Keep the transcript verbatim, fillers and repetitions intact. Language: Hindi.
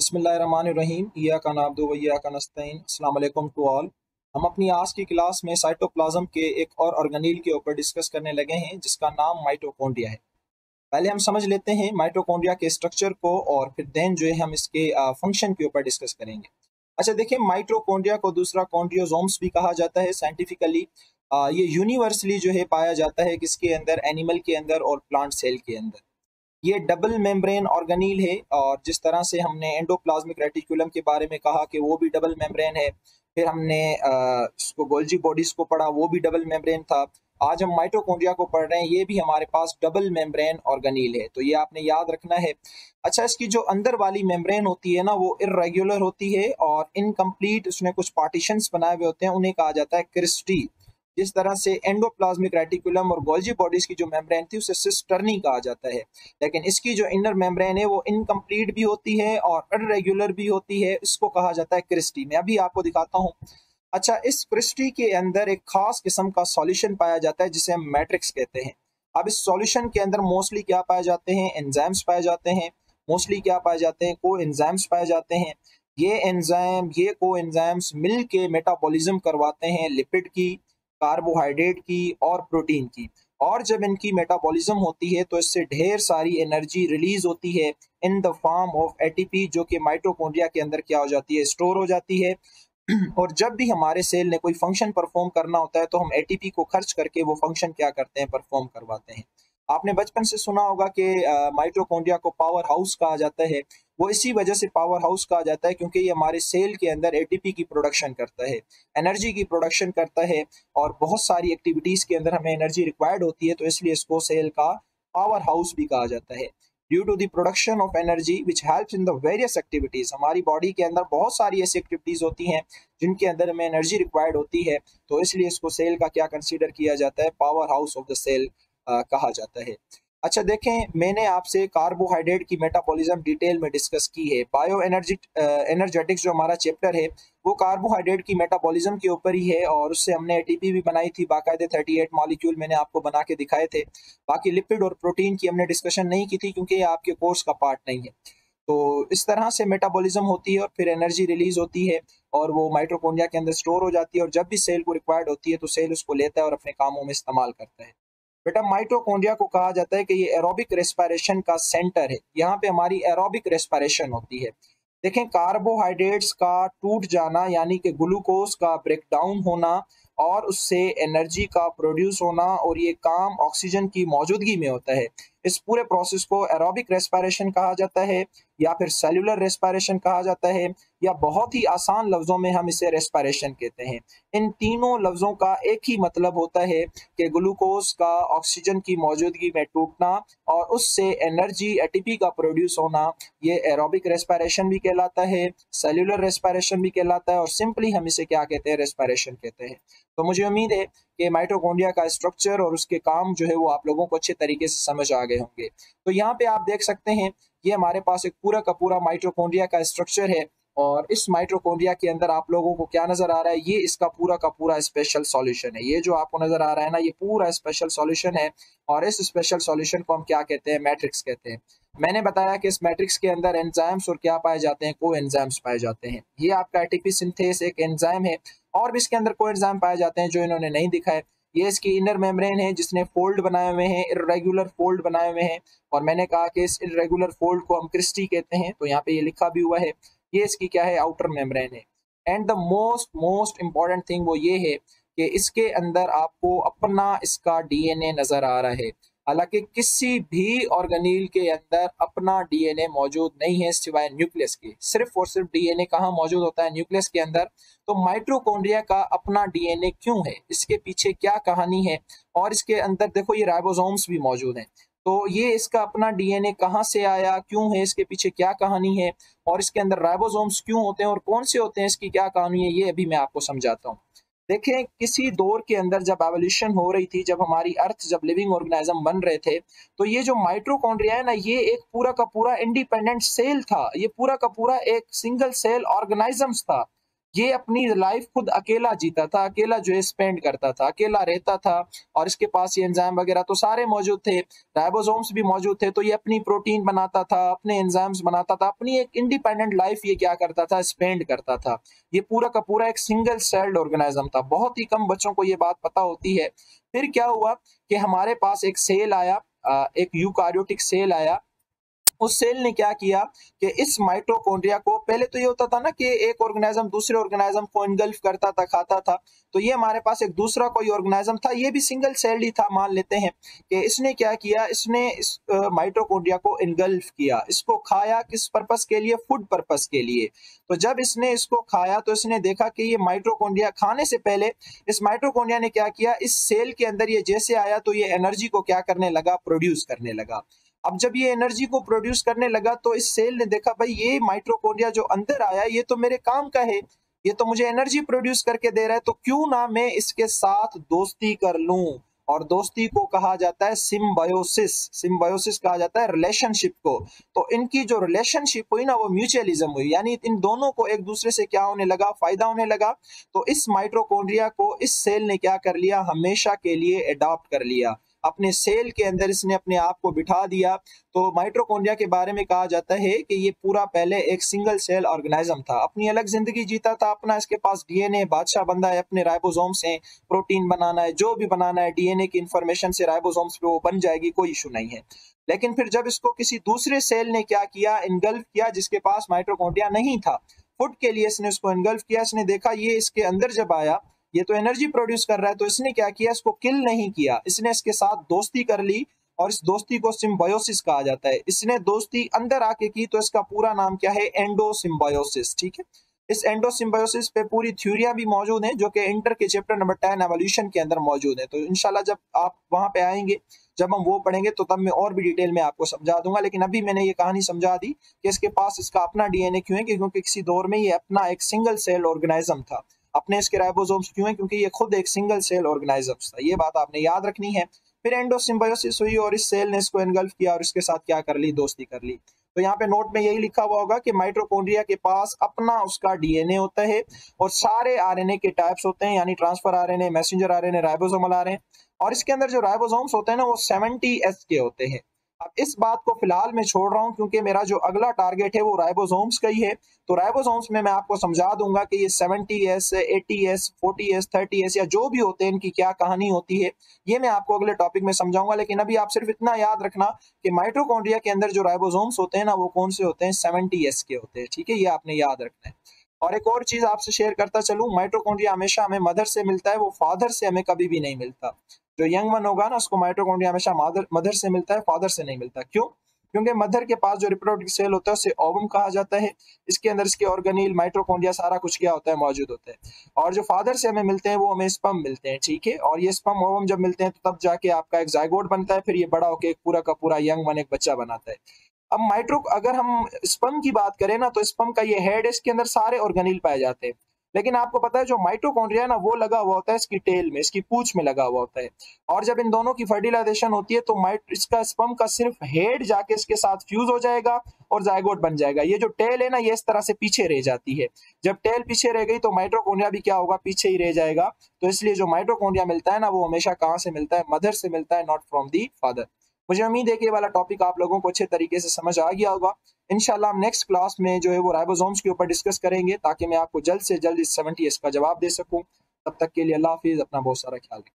बिस्मिल्लाहिर्रहमानिर्रहीम इय्याका नअब्दु व इय्याका नस्तईन। अस्सलाम वालेकुम टू ऑल। हम अपनी आज की क्लास में साइटोप्लाज्म के एक और ऑर्गेनील के ऊपर डिस्कस करने लगे हैं जिसका नाम माइटोकॉन्ड्रिया है। पहले हम समझ लेते हैं माइटोकॉन्ड्रिया के स्ट्रक्चर को और फिर देन जो है हम इसके फंक्शन के ऊपर डिस्कस करेंगे। अच्छा देखिए, माइटोकॉन्ड्रिया को दूसरा कॉन्ड्रियोसोम्स भी कहा जाता है साइंटिफिकली। ये यूनिवर्सली जो है पाया जाता है किसके अंदर, एनिमल के अंदर और प्लांट सेल के अंदर। ये डबल मेम्ब्रेन ऑर्गेनील है और जिस तरह से हमने एंडोप्लाज्मिक रेटिकुलम के बारे में कहा कि वो भी डबल मेम्ब्रेन है, फिर हमने इसको गोल्जी बॉडीज को पढ़ा, वो भी डबल मेम्ब्रेन था। आज हम माइटोकॉन्ड्रिया को पढ़ रहे हैं, ये भी हमारे पास डबल मेम्ब्रेन ऑर्गेनील है, तो ये आपने याद रखना है। अच्छा, इसकी जो अंदर वाली मेम्ब्रेन होती है ना, वो इर्रेगुलर होती है और इनकम्प्लीट, उसने कुछ पार्टीशंस बनाए हुए होते हैं, उन्हें कहा जाता है क्रिस्टी। जिस तरह से एंडोप्लाज्मिक रेटिकुलम और गोल्जी बॉडीज की जो मेम्ब्रेन थी उसे सिस्टर्नी कहा जाता है, लेकिन इसकी जो इनर मेम्ब्रेन है वो इनकम्प्लीट भी होती है और इर्रेगुलर भी होती है, इसको कहा जाता है क्रिस्टी। मैं अभी आपको दिखाता हूँ। अच्छा, इस क्रिस्टी के अंदर एक खास किस्म का सॉल्यूशन पाया जाता है जिसे हम मैट्रिक्स कहते हैं। अब इस सॉल्यूशन के अंदर मोस्टली क्या पाए जाते हैं, एंजाइम्स पाए जाते हैं। मोस्टली क्या पाए जाते हैं, को एंजाइम्स पाए जाते हैं। ये एंजाइम, ये को एंजाइम्स मिल के मेटाबॉलिज्म करवाते हैं लिपिड की, कार्बोहाइड्रेट की और प्रोटीन की। और जब इनकी मेटाबॉलिज्म होती है तो इससे ढेर सारी एनर्जी रिलीज होती है in the form of ATP, जो कि माइटोकॉन्ड्रिया के अंदर क्या हो जाती है, स्टोर हो जाती है। और जब भी हमारे सेल ने कोई फंक्शन परफॉर्म करना होता है तो हम एटीपी को खर्च करके वो फंक्शन क्या करते हैं, परफॉर्म करवाते हैं। आपने बचपन से सुना होगा कि माइटोकॉन्ड्रिया को पावर हाउस कहा जाता है। वो इसी वजह से पावर हाउस कहा जाता है क्योंकि ये हमारे सेल के अंदर एटीपी की प्रोडक्शन करता है, एनर्जी की प्रोडक्शन करता है और बहुत सारी एक्टिविटीज के अंदर हमें एनर्जी रिक्वायर्ड होती है, तो इसलिए इसको सेल का पावर हाउस भी कहा जाता है। Due to the production of energy which helps in the various activities, हमारी बॉडी के अंदर बहुत सारी ऐसी एक्टिविटीज होती हैं जिनके अंदर हमें एनर्जी रिक्वायर्ड होती है, तो इसलिए इसको सेल का क्या कंसीडर किया जाता है, powerhouse of the cell कहा जाता है। अच्छा देखें, मैंने आपसे कार्बोहाइड्रेट की मेटाबॉलिज्म डिटेल में डिस्कस की है। बायो एनर्जी एनर्जेटिक्स जो हमारा चैप्टर है वो कार्बोहाइड्रेट की मेटाबॉलिज्म के ऊपर ही है और उससे हमने एटीपी भी बनाई थी, बाकायदे अड़तीस मॉलिक्यूल मैंने आपको बना के दिखाए थे। बाकी लिपिड और प्रोटीन की हमने डिस्कशन नहीं की थी क्योंकि ये आपके कोर्स का पार्ट नहीं है। तो इस तरह से मेटाबॉलिज्म होती है और फिर एनर्जी रिलीज होती है और वो माइटोकॉन्ड्रिया के अंदर स्टोर हो जाती है और जब भी सेल को रिक्वायर्ड होती है तो सेल उसको लेता है और अपने कामों में इस्तेमाल करता है। बेटा, माइटोकॉन्ड्रिया को कहा जाता है कि ये एरोबिक रेस्पिरेशन का सेंटर है। यहाँ पे हमारी एरोबिक रेस्पिरेशन होती है। देखें, कार्बोहाइड्रेट्स का टूट जाना यानी कि ग्लूकोज का ब्रेकडाउन होना और उससे एनर्जी का प्रोड्यूस होना, और ये काम ऑक्सीजन की मौजूदगी में होता है। इस पूरे प्रोसेस को एरोबिक रेस्पिरेशन कहा जाता है या फिर सेल्यूलर रेस्पिरेशन कहा जाता है, या बहुत ही आसान लफ्जों में हम इसे रेस्पिरेशन कहते हैं। इन तीनों लफ्जों का एक ही मतलब होता है कि ग्लूकोज का ऑक्सीजन की मौजूदगी में टूटना और उससे एनर्जी एटीपी का प्रोड्यूस होना, ये एरोबिक रेस्पिरेशन भी कहलाता है, सेल्यूलर रेस्पिरेशन भी कहलाता है और सिंपली हम इसे क्या कहते हैं, रेस्पिरेशन कहते हैं। तो मुझे उम्मीद है कि माइटोकॉन्ड्रिया का स्ट्रक्चर और उसके काम जो है वो आप लोगों को अच्छे तरीके से समझ आ गए होंगे। तो यहाँ पे आप देख सकते हैं ये हमारे पास एक पूरा का पूरा माइटोकॉन्ड्रिया का स्ट्रक्चर है और इस माइटोकॉन्ड्रिया के अंदर आप लोगों को क्या नजर आ रहा है, ये इसका पूरा का पूरा स्पेशल सॉल्यूशन है। ये जो आपको नजर आ रहा है ना, ये पूरा स्पेशल सॉल्यूशन है और इस स्पेशल सॉल्यूशन को हम क्या कहते हैं, मैट्रिक्स कहते हैं। मैंने बताया कि इस मैट्रिक्स के अंदर एंजाइम्स और क्या पाए जाते हैं, को एंजाइम्स पाए जाते हैं। ये आपका एटीपी सिंथेस एक एंजाइम है और भी इसके अंदर को एंजाइम पाए जाते हैं जो इन्होंने नहीं दिखाए। ये इसकी इनर मेम्ब्रेन है जिसने फोल्ड बनाए हुए हैं, इर्रेगुलर फोल्ड बनाए हुए हैं, और मैंने कहा कि इस इर्रेगुलर फोल्ड को हम क्रिस्टी कहते हैं, तो यहाँ पे ये लिखा भी हुआ है। ये इसकी क्या है, आउटर मेम्ब्रेन है। And the most most important thing वो ये है कि इसके अंदर आपको अपना इसका डीएनए नजर आ रहा है। हालांकि किसी भी ऑर्गेनील के अंदर अपना डीएनए मौजूद नहीं है सिवाय न्यूक्लियस के। सिर्फ और सिर्फ डीएनए कहाँ मौजूद होता है, न्यूक्लियस के अंदर। तो माइटोकॉन्ड्रिया का अपना डीएनए क्यों है, इसके पीछे क्या कहानी है, और इसके अंदर देखो ये राइबोसोम्स भी मौजूद हैं। तो ये इसका अपना डीएनए कहाँ से आया, क्यों है, इसके पीछे क्या कहानी है, और इसके अंदर राइबोसोम्स क्यों होते हैं और कौन से होते हैं, इसकी क्या कहानी है, ये अभी मैं आपको समझाता हूँ। देखें, किसी दौर के अंदर जब एवोल्यूशन हो रही थी, जब हमारी अर्थ, जब लिविंग ऑर्गेनिज्म बन रहे थे, तो ये जो माइटोकॉन्ड्रिया है ना, ये एक पूरा का पूरा इंडिपेंडेंट सेल था। ये पूरा का पूरा एक सिंगल सेल ऑर्गेनिज्म था। ये अपनी लाइफ खुद अकेला जीता था, अकेला जो है स्पेंड करता था, अकेला रहता था और इसके पास ये एंजाइम वगैरह तो सारे मौजूद थे, राइबोसोम्स भी मौजूद थे, तो ये अपनी प्रोटीन बनाता था, अपने एंजाइम्स बनाता था, अपनी एक इंडिपेंडेंट लाइफ ये क्या करता था, स्पेंड करता था। ये पूरा का पूरा एक सिंगल सेल्ड ऑर्गेनिज्म था। बहुत ही कम बच्चों को ये बात पता होती है। फिर क्या हुआ कि हमारे पास एक सेल आया, अ, एक यूकार्योटिक सेल आया। उस सेल ने क्या किया कि इस माइटोकॉन्ड्रिया को, पहले तो ये होता था ना कि एक ऑर्गेनिज्म दूसरे ऑर्गेनिज्म को इनगल्फ करता था, खाता था, तो ये हमारे पास एक दूसरा कोई ऑर्गेनिज्म था, ये भी सिंगल सेल्ड ही था मान लेते हैं कि इसने क्या किया, इसने इस माइटोकॉन्ड्रिया को इनगल्फ किया, इसको खाया। किस पर्पस के लिए? फूड पर्पस के लिए। तो जब इसने इसको खाया तो इसने देखा कि ये माइटोकॉन्ड्रिया, खाने से पहले इस माइटोकॉन्ड्रिया ने क्या किया, इस सेल के अंदर ये जैसे आया तो ये एनर्जी को क्या करने लगा, प्रोड्यूस करने लगा। अब जब ये एनर्जी को प्रोड्यूस करने लगा तो इस सेल ने देखा भाई ये माइटोकॉन्ड्रिया जो अंदर आया ये तो मेरे काम का है, ये तो मुझे एनर्जी प्रोड्यूस करके दे रहा है, तो क्यों ना मैं इसके साथ दोस्ती कर लूं। और दोस्ती को कहा जाता है सिम्बायोसिस। सिम्बायोसिस कहा जाता है रिलेशनशिप को। तो इनकी जो रिलेशनशिप हुई ना वो म्यूचुअलिज्म हुई, यानी इन दोनों को एक दूसरे से क्या होने लगा, फायदा होने लगा। तो इस माइटोकॉन्ड्रिया को इस सेल ने क्या कर लिया, हमेशा के लिए अडॉप्ट कर लिया, अपने सेल के अंदर इसने अपने आप को बिठा दिया। तो माइटोकॉन्ड्रिया के बारे में कहा जाता है कि ये पूरा पहले एक सिंगल सेल ऑर्गेनिज्म था, अपनी अलग जिंदगी जीता था, अपना इसके पास डीएनए बादशाह बंदा है, अपने राइबोसोम्स हैं, प्रोटीन बनाना है, जो भी बनाना है डीएनए की इंफॉर्मेशन से राइबोसोम्स पे वो बन जाएगी, कोई इशू नहीं है। लेकिन फिर जब इसको किसी दूसरे सेल ने क्या किया, इनगल्फ किया, जिसके पास माइटोकॉन्ड्रिया नहीं था, फूड के लिए इसने उसको इनगल्फ किया, इसने देखा ये इसके अंदर जब आया ये तो एनर्जी प्रोड्यूस कर रहा है, तो इसने क्या किया, इसको किल नहीं किया, इसने इसके साथ दोस्ती कर ली। और इस दोस्ती को सिम्बायोसिस कहा जाता है। इसने दोस्ती अंदर आके की तो इसका पूरा नाम क्या है, एंडोसिम्बायोसिस। ठीक है, इस एंडोसिम्बायोसिस पे पूरी थ्योरियां भी मौजूद हैं जो कि इंटर के चैप्टर नंबर टेन एवोल्यूशन के अंदर मौजूद है। तो इंशाल्लाह जब आप वहां पे आएंगे, जब हम वो पढ़ेंगे तो तब मैं और भी डिटेल में आपको समझा दूंगा। लेकिन अभी मैंने ये कहानी समझा दी कि इसके पास इसका अपना डीएनए क्यों है, क्योंकि किसी दौर में ये अपना एक सिंगल सेल ऑर्गेनिज्म था। अपने इसके राइबोसोम्स क्यों है, क्योंकि ये खुद एक सिंगल सेल ऑर्गेनिज्म था। ये बात आपने याद रखनी है। फिर एंडोसिम्बायोसिस हुई और इस सेल ने इसको एनगल्फ किया और इसके साथ क्या कर ली, दोस्ती कर ली। तो यहाँ पे नोट में यही लिखा हुआ होगा कि माइटोकॉन्ड्रिया के पास अपना उसका डीएनए होता है और सारे आरएनए के टाइप्स होते हैं, यानी transfer RNA, messenger RNA, ribosomal RNA. और इसके अंदर जो राइबोसोम्स होते हैं ना वो सेवेंटी एस के होते हैं। अब इस बात को फिलहाल मैं छोड़ रहा हूं क्योंकि मेरा जो अगला टारगेट है वो राइबोसोम्स का ही है। तो राइबोसोम्स में मैं आपको समझा दूंगा कि ये seventy S, eighty S, forty S, thirty S या जो भी होते हैं इनकी क्या कहानी होती है, ये मैं आपको अगले टॉपिक में समझाऊंगा। लेकिन अभी आप सिर्फ इतना याद रखना कि माइटोकॉन्ड्रिया के अंदर जो राइबोसोम्स होते हैं ना वो कौन से होते हैं, सेवेंटी एस के होते हैं। ठीक है, ये आपने याद रखना है। और एक और चीज आपसे शेयर करता चलूं, माइटोकॉन्ड्रिया हमेशा हमें मदर से मिलता है, वो फादर से हमें कभी भी नहीं मिलता। जो यंग वन होगा ना उसको माइटोकॉन्ड्रिया हमेशा मदर मदर से मिलता है, फादर से नहीं मिलता। क्यों? क्योंकि मदर के पास जो रिप्रोडक्टिव सेल होता है उसे ओवम कहा जाता है। इसके अंदर इसके ऑर्गेनील, माइटोकॉन्ड्रिया, सारा कुछ क्या होता है, मौजूद होता है। और जो फादर से हमें मिलते हैं वो हमें स्पर्म मिलते हैं। ठीक है, और ये स्पर्म ओवम जब मिलते हैं तो तब जाके आपका एक जाइगोट बनता है, फिर ये बड़ा होकर एक पूरा का पूरा यंग वन एक बच्चा बनाता है। अब माइट्रो अगर हम स्पर्म की बात करें ना तो स्पर्म का ये हेड है, इसके अंदर सारे ऑर्गेनील पाए जाते हैं। लेकिन आपको पता है जो माइटोकॉन्ड्रिया है ना वो लगा हुआ होता है इसकी टेल में, इसकी पूंछ में लगा हुआ होता है। और जब इन दोनों की फर्टिलाइजेशन होती है तो माइट इसका स्पर्म का सिर्फ हेड जाके इसके साथ फ्यूज हो जाएगा और जाइगोट बन जाएगा। ये जो टेल है ना ये इस तरह से पीछे रह जाती है। जब टेल पीछे रह गई तो माइटोकॉन्ड्रिया भी क्या होगा, पीछे ही रह जाएगा। तो इसलिए जो माइटोकॉन्ड्रिया मिलता है ना वो हमेशा कहाँ से मिलता है, मदर से मिलता है, नॉट फ्रॉम दी फादर। मुझे उम्मीद है कि ये वाला टॉपिक आप लोगों को अच्छे तरीके से समझ आ गया होगा। इंशाल्लाह हम नेक्स्ट क्लास में जो है वो राइबोसोम्स के ऊपर डिस्कस करेंगे ताकि मैं आपको जल्द से जल्द इस सेवेंटी एस का जवाब दे सकूं। तब तक के लिए अल्लाह हाफिज, अपना बहुत सारा ख्याल रखें।